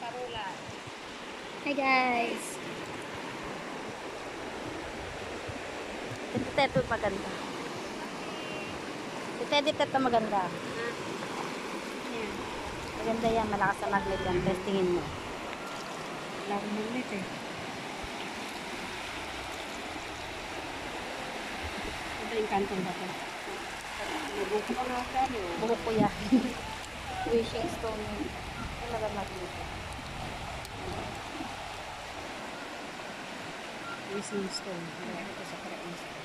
Hi guys. Ito maganda. Ito maganda. Maganda yan. Malakas sa magnet yan. Testingin mo. Wala akong magnet eh. Ito yung kantong ba ito? Nabuko ko na ako ano. Buhok ko yan. Wishing stone yun. Talaga magnet. Wishing stone. Ito sa parang stone.